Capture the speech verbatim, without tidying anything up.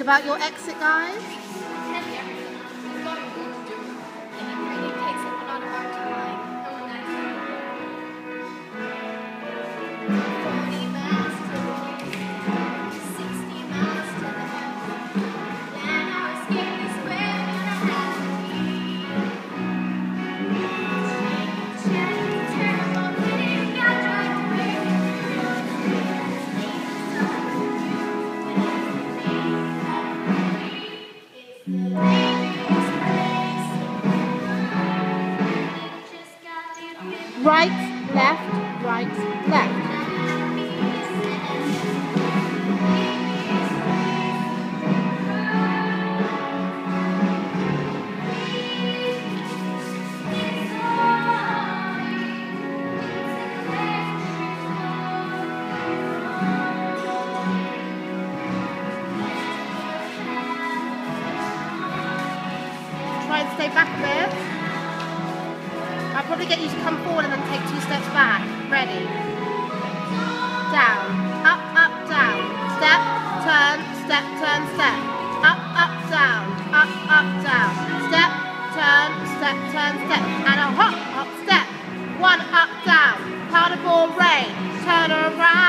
about your exit, guys? Right, left, right, left. Try and stay back a bit. I'll probably get you to come forward and then take two steps back. Ready? Down, up, up, down. Step, turn, step, turn, step. Up, up, down, up, up, down. Step, turn, step, turn, step. And a hop, hop, step. One up, down. Carnival rain. Turn around.